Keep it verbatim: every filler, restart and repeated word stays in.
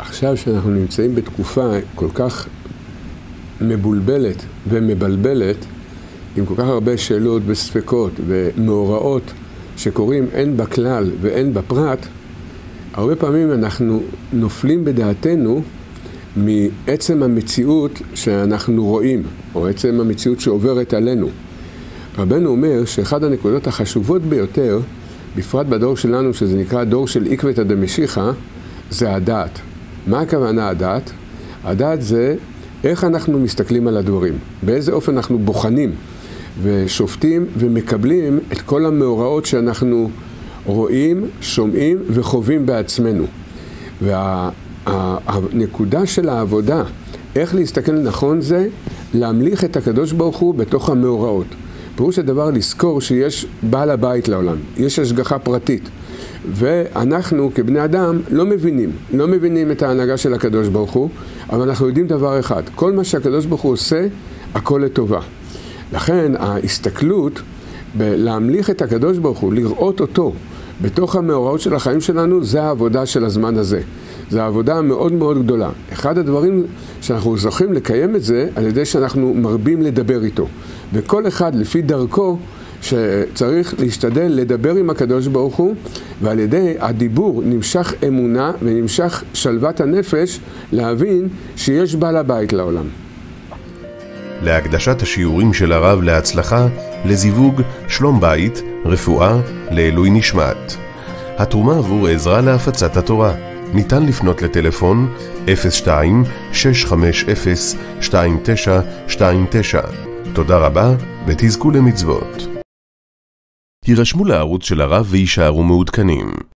עכשיו שאנחנו נמצאים בתקופה כל כך מבולבלת ומבלבלת, עם כל כך הרבה שאלות וספקות ומאורעות שקורים הן בכלל והן בפרט, הרבה פעמים אנחנו נופלים בדעתנו מעצם המציאות שאנחנו רואים, או עצם המציאות שעוברת עלינו. רבנו אומר שאחד הנקודות החשובות ביותר, בפרט בדור שלנו, שזה נקרא דור של עקבתא דמשיחא, זה הדעת. מה הכוונה הדעת? הדעת זה איך אנחנו מסתכלים על הדברים, באיזה אופן אנחנו בוחנים ושופטים ומקבלים את כל המאורעות שאנחנו רואים, שומעים וחווים בעצמנו. והנקודה של העבודה, איך להסתכל נכון, זה להמליך את הקדוש ברוך הוא בתוך המאורעות. פירוש הדבר לזכור שיש בעל הבית לעולם, יש השגחה פרטית. ואנחנו כבני אדם לא מבינים, לא מבינים את ההנהגה של הקדוש ברוך הוא, אבל אנחנו יודעים דבר אחד, כל מה שהקדוש ברוך הוא עושה, הכל לטובה. לכן ההסתכלות בלהמליך את הקדוש ברוך הוא, לראות אותו בתוך המאורעות של החיים שלנו, זה העבודה של הזמן הזה. זו העבודה מאוד מאוד גדולה. אחד הדברים שאנחנו זוכים לקיים את זה, על ידי שאנחנו מרבים לדבר איתו. וכל אחד לפי דרכו שצריך להשתדל לדבר עם הקדוש ברוך הוא, ועל ידי הדיבור נמשך אמונה ונמשך שלוות הנפש להבין שיש בעל הבית לעולם. להקדשת השיעורים של הרב להצלחה, לזיווג, שלום בית, רפואה, לעילוי נשמת. התרומה עבור עזרה להפצת התורה. ניתן לפנות לטלפון אפס שתיים שש חמש אפס שתיים תשע שתיים תשע. תודה רבה ותזכו למצוות. הירשמו לערוץ של הרב וישארו מעודכנים.